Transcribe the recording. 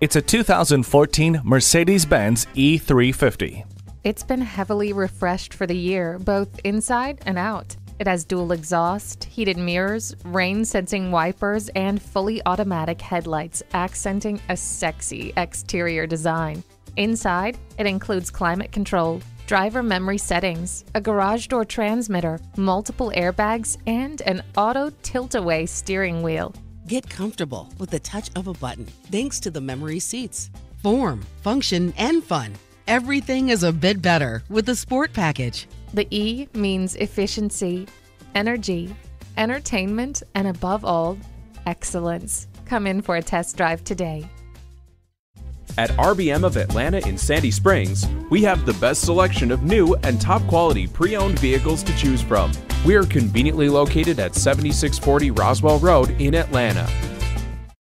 It's a 2014 Mercedes-Benz E350. It's been heavily refreshed for the year, both inside and out. It has dual exhaust, heated mirrors, rain-sensing wipers, and fully automatic headlights, accenting a sexy exterior design. Inside, it includes climate control, driver memory settings, a garage door transmitter, multiple airbags, and an auto tilt-away steering wheel. Get comfortable with the touch of a button thanks to the memory seats. Form, function, and fun. Everything is a bit better with the Sport Package. The E means efficiency, energy, entertainment, and above all, excellence. Come in for a test drive today. At RBM of Atlanta in Sandy Springs, we have the best selection of new and top-quality pre-owned vehicles to choose from. We are conveniently located at 7640 Roswell Road in Atlanta.